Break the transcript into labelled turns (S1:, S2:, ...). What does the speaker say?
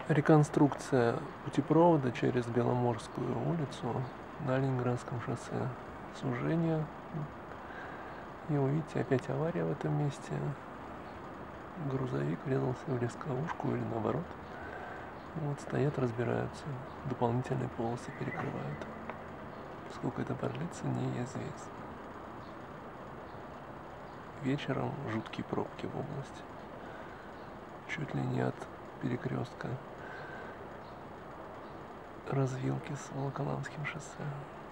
S1: Реконструкция путепровода через Беломорскую улицу на Ленинградском шоссе. Сужение. И увидите, опять авария в этом месте. Грузовик врезался в легковушку или наоборот. Вот стоят, разбираются. Дополнительные полосы перекрывают. Сколько это продлится, неизвестно. Вечером жуткие пробки в области. Чуть ли не от перекрестка развилки с Волоколамским шоссе.